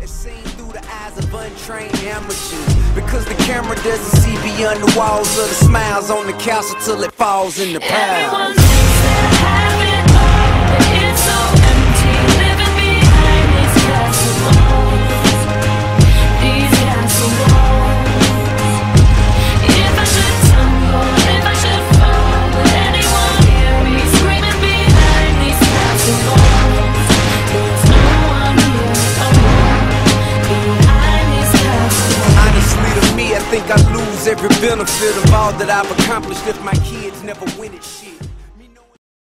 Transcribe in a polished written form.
is seen through the eyes of untrained amateurs. Because the camera doesn't see beyond the walls of the smiles on the couch until it falls in the pile. Everyone thinks they have it all, but it's so empty, living behind these castle walls. These castle walls. If I should tumble, if I should fall, would anyone hear me screaming behind these castle walls? There's no one here alone behind these castle walls. Honestly, to me, I think I lose every benefit of all that I've accomplished if my kids never win at shit.